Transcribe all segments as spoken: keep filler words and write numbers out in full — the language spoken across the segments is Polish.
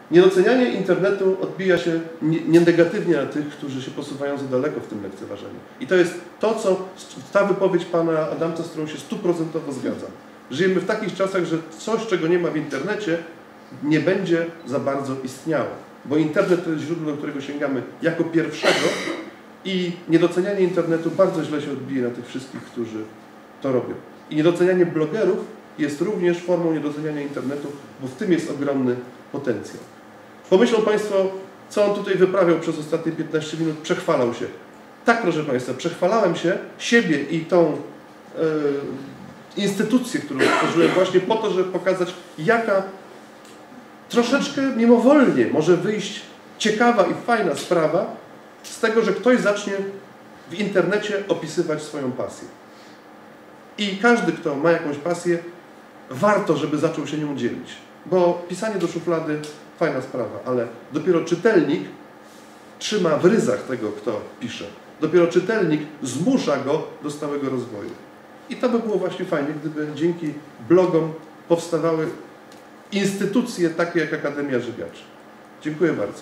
Niedocenianie internetu odbija się nienegatywnie na tych, którzy się posuwają za daleko w tym lekceważeniu. I to jest to, co ta wypowiedź pana Adamca, z którą się stuprocentowo zgadzam. Żyjemy w takich czasach, że coś, czego nie ma w internecie, nie będzie za bardzo istniało. Bo internet to jest źródło, do którego sięgamy jako pierwszego i niedocenianie internetu bardzo źle się odbije na tych wszystkich, którzy to robią. I niedocenianie blogerów jest również formą niedoceniania internetu, bo w tym jest ogromny potencjał. Pomyślą Państwo, co on tutaj wyprawiał przez ostatnie piętnaście minut, przechwalał się. Tak, proszę Państwa, przechwalałem się, siebie i tą e, instytucję, którą stworzyłem właśnie po to, żeby pokazać, jaka troszeczkę mimowolnie może wyjść ciekawa i fajna sprawa z tego, że ktoś zacznie w internecie opisywać swoją pasję. I każdy, kto ma jakąś pasję, warto, żeby zaczął się nią dzielić. Bo pisanie do szuflady fajna sprawa, ale dopiero czytelnik trzyma w ryzach tego, kto pisze. Dopiero czytelnik zmusza go do stałego rozwoju. I to by było właśnie fajnie, gdyby dzięki blogom powstawały instytucje takie jak Akademia Żywiaczy. Dziękuję bardzo.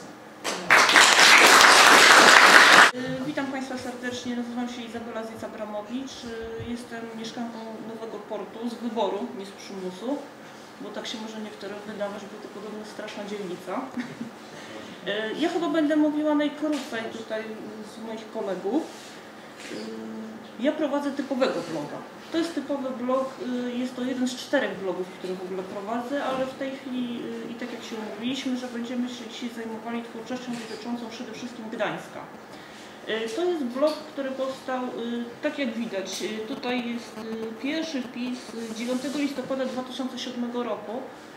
Witam Państwa serdecznie, nazywam się Izabela Zyc-Abramowicz. Jestem mieszkanką Nowego Portu z wyboru, nie z przymusu, bo tak się może niektórym wydawać, bo to podobno straszna dzielnica. Ja chyba będę mówiła najkrócej tutaj z moich kolegów. Ja prowadzę typowego bloga. To jest typowy blog, jest to jeden z czterech blogów, które w ogóle prowadzę, ale w tej chwili i tak jak się umówiliśmy, że będziemy się dzisiaj zajmowali twórczością dotyczącą przede wszystkim Gdańska. To jest blog, który powstał, tak jak widać, tutaj jest pierwszy wpis dziewiątego listopada dwa tysiące siódmego roku.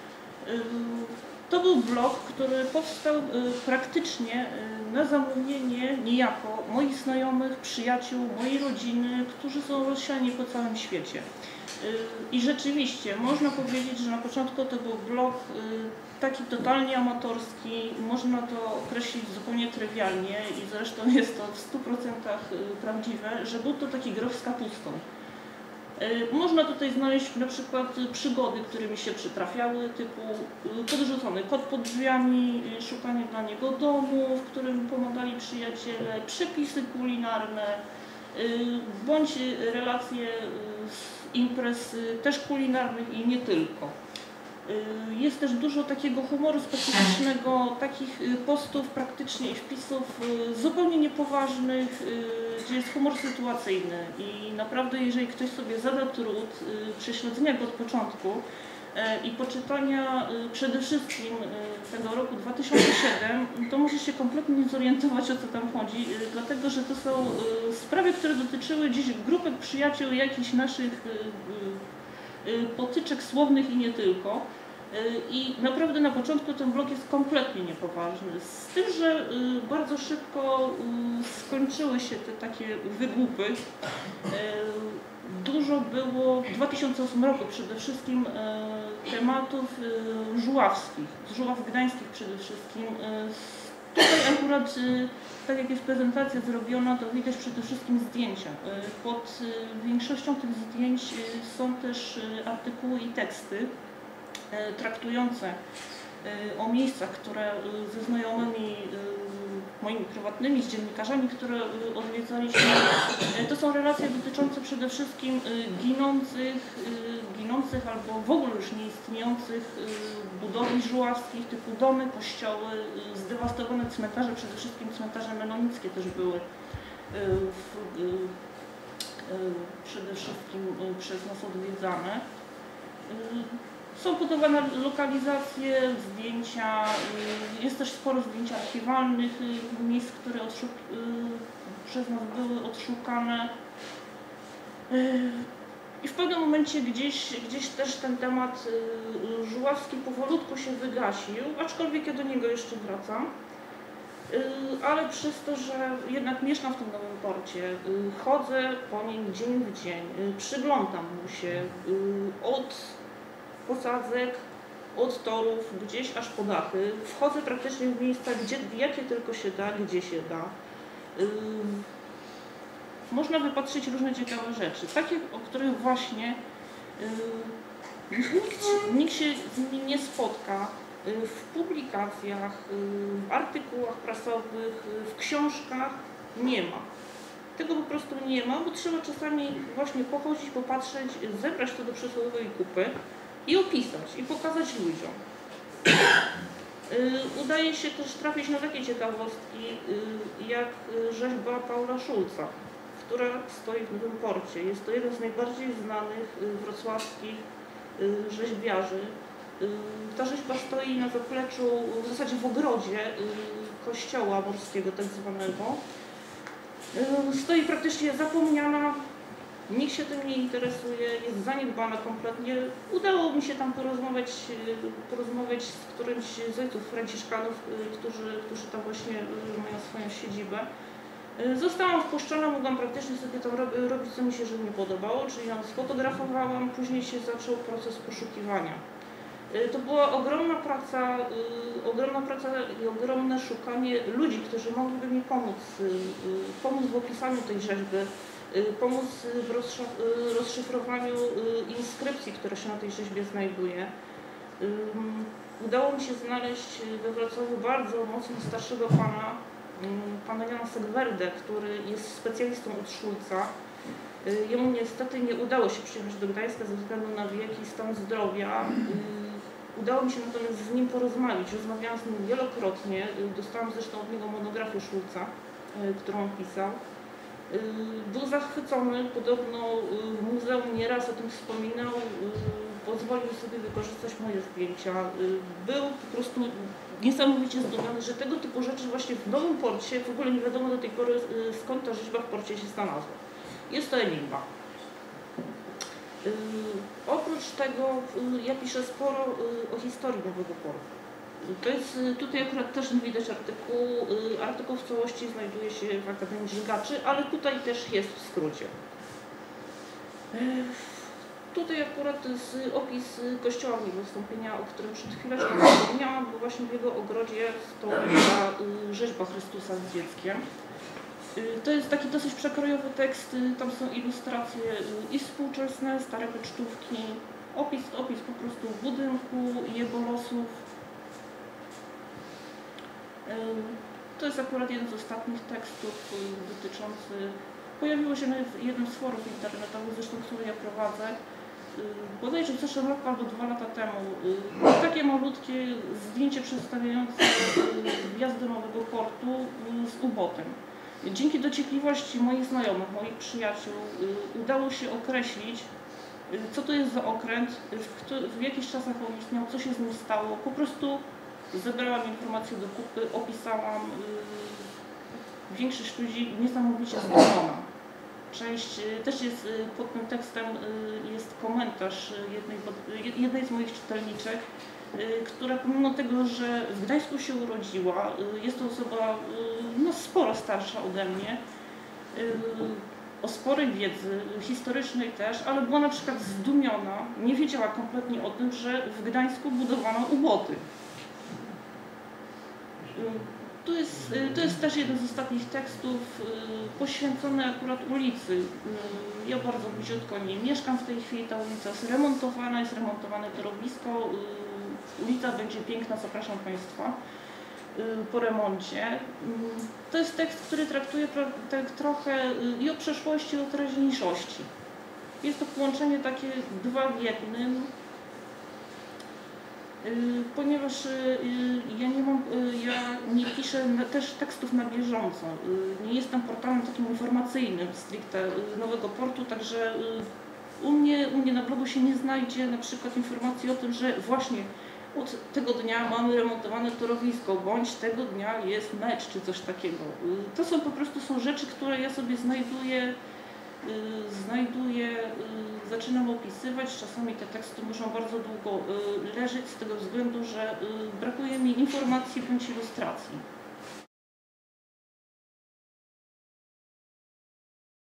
To był blog, który powstał praktycznie na zamówienie niejako moich znajomych, przyjaciół, mojej rodziny, którzy są rozsiani po całym świecie. I rzeczywiście można powiedzieć, że na początku to był blog taki totalnie amatorski, można to określić zupełnie trywialnie i zresztą jest to w stu procentach prawdziwe, że był to taki groch z kapustą. Można tutaj znaleźć na przykład przygody, które mi się przytrafiały, typu podrzucony kot pod drzwiami, szukanie dla niego domu, w którym pomagali przyjaciele, przepisy kulinarne, bądź relacje z imprez też kulinarnych i nie tylko. Jest też dużo takiego humoru specyficznego, takich postów praktycznie i wpisów zupełnie niepoważnych, gdzie jest humor sytuacyjny i naprawdę jeżeli ktoś sobie zada trud prześledzenia go od początku i poczytania przede wszystkim tego roku dwa tysiące siódmego, to może się kompletnie nie zorientować, o co tam chodzi, dlatego że to są sprawy, które dotyczyły gdzieś grupek przyjaciół, jakichś naszych potyczek słownych i nie tylko. I naprawdę na początku ten blog jest kompletnie niepoważny. Z tym, że bardzo szybko skończyły się te takie wygłupy. Dużo było w dwa tysiące ósmym roku przede wszystkim tematów żuławskich, z Żuław Gdańskich przede wszystkim. Tutaj akurat, tak jak jest prezentacja zrobiona, to widać przede wszystkim zdjęcia. Pod większością tych zdjęć są też artykuły i teksty traktujące o miejscach, które ze znajomymi moimi prywatnymi, z dziennikarzami, które odwiedzaliśmy. To są relacje dotyczące przede wszystkim ginących, ginących albo w ogóle już nieistniejących budowli żuławskich, typu domy, kościoły, zdewastowane cmentarze, przede wszystkim cmentarze menonickie też były w, przede wszystkim przez nas odwiedzane. Są podawane lokalizacje, zdjęcia, jest też sporo zdjęć archiwalnych, miejsc, które przez nas były odszukane. I w pewnym momencie gdzieś, gdzieś też ten temat żuławski powolutku się wygasił, aczkolwiek ja do niego jeszcze wracam. Ale przez to, że jednak mieszkam w tym Nowym Porcie, chodzę po nim dzień w dzień, przyglądam mu się od posadzek, od torów, gdzieś aż po dachy. Wchodzę praktycznie w miejsca, gdzie, jakie tylko się da, gdzie się da. Yy, można wypatrzyć różne ciekawe rzeczy, takie, o których właśnie yy, nikt, nikt się z nimi nie spotka. w publikacjach, w artykułach prasowych, w książkach nie ma. Tego po prostu nie ma, bo trzeba czasami właśnie pochodzić, popatrzeć, zebrać to do przysłowiowej kupy i opisać, i pokazać ludziom. Udaje się też trafić na takie ciekawostki, jak rzeźba Paula Szulca, która stoi w Nowym Porcie. Jest to jeden z najbardziej znanych wrocławskich rzeźbiarzy. Ta rzeźba stoi na zapleczu, w zasadzie w ogrodzie kościoła morskiego tak zwanego. Stoi praktycznie zapomniana, nikt się tym nie interesuje, jest zaniedbana kompletnie. Udało mi się tam porozmawiać, porozmawiać z którymś z ojców franciszkanów, którzy, którzy tam właśnie mają swoją siedzibę. Zostałam wpuszczona, mogłam praktycznie sobie tam robić, co mi się że nie podobało, czyli ją sfotografowałam, później się zaczął proces poszukiwania. To była ogromna praca, ogromna praca i ogromne szukanie ludzi, którzy mogliby mi pomóc, pomóc w opisaniu tej rzeźby, pomóc w rozszyfrowaniu inskrypcji, które się na tej rzeźbie znajduje. Udało mi się znaleźć we Wrocławiu bardzo mocno starszego pana, pana Jana Segwerdę, który jest specjalistą od Szulca. Jemu niestety nie udało się przyjechać do Gdańska ze względu na wiek i stan zdrowia. Udało mi się natomiast z nim porozmawiać. Rozmawiałam z nim wielokrotnie. Dostałam zresztą od niego monografię Szulca, którą pisał. Był zachwycony, podobno w muzeum nieraz o tym wspominał, pozwolił sobie wykorzystać moje zdjęcia. Był po prostu niesamowicie zdumiony, że tego typu rzeczy właśnie w Nowym Porcie, w ogóle nie wiadomo do tej pory skąd ta rzeźba w porcie się znalazła. Jest to enigma. Yy, oprócz tego yy, ja piszę sporo yy, o historii Nowego Portu. To jest, yy, tutaj akurat też nie widać artykułu. Yy, artykuł w całości znajduje się w Akademii Żygaczy, ale tutaj też jest w skrócie. Yy, tutaj akurat jest opis kościoła Miłego Wstąpienia, o którym przed chwileczką wspomniałam, bo właśnie w jego ogrodzie stoi yy, rzeźba Chrystusa z dzieckiem. To jest taki dosyć przekrojowy tekst, tam są ilustracje i współczesne, stare pocztówki, opis, opis po prostu budynku i jego losów. To jest akurat jeden z ostatnich tekstów dotyczący, pojawiło się na jednym z forów internetowych, zresztą które ja prowadzę, bodajże w zeszłym roku albo dwa lata temu. Takie malutkie zdjęcie przedstawiające wjazd do Nowego Portu z ubotem. Dzięki dociekliwości moich znajomych, moich przyjaciół udało się określić, co to jest za okręt, w, w jakichś czasach on istniał, co się z nim stało. Po prostu zebrałam informacje do kupy, opisałam. Większość ludzi niesamowicie zdumiona. Część też jest pod tym tekstem, jest komentarz jednej, jednej z moich czytelniczek, która pomimo tego, że w Gdańsku się urodziła, jest to osoba no, sporo starsza ode mnie, o sporej wiedzy, historycznej też, ale była na przykład zdumiona, nie wiedziała kompletnie o tym, że w Gdańsku budowano uboty. To jest, to jest też jeden z ostatnich tekstów poświęcony akurat ulicy. Ja bardzo bliziutko nie mieszkam w tej chwili, ta ulica jest remontowana, jest remontowane torowisko. Ulica będzie piękna, zapraszam Państwa po remoncie. To jest tekst, który traktuje tak trochę i o przeszłości, i o teraźniejszości. Jest to połączenie takie dwa w jednym, ponieważ ja nie mam, ja nie piszę też tekstów na bieżąco. Nie jestem portalem takim informacyjnym stricte Nowego Portu, także u mnie, u mnie na blogu się nie znajdzie na przykład informacji o tym, że właśnie od tego dnia mamy remontowane torowisko, bądź tego dnia jest mecz, czy coś takiego. To są po prostu są rzeczy, które ja sobie znajduję, znajduję, zaczynam opisywać. Czasami te teksty muszą bardzo długo leżeć z tego względu, że brakuje mi informacji bądź ilustracji.